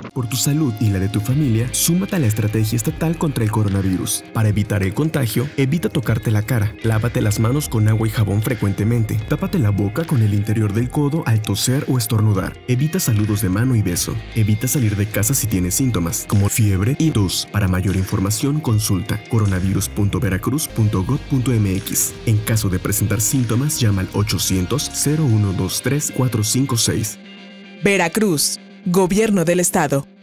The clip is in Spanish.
Por tu salud y la de tu familia, súmate a la estrategia estatal contra el coronavirus. Para evitar el contagio, evita tocarte la cara, lávate las manos con agua y jabón frecuentemente, tápate la boca con el interior del codo al toser o estornudar, evita saludos de mano y beso, evita salir de casa si tienes síntomas, como fiebre y tos. Para mayor información, consulta coronavirus.veracruz.gov.mx. En caso de presentar síntomas, llama al 800-0123-456. Veracruz, Gobierno del Estado.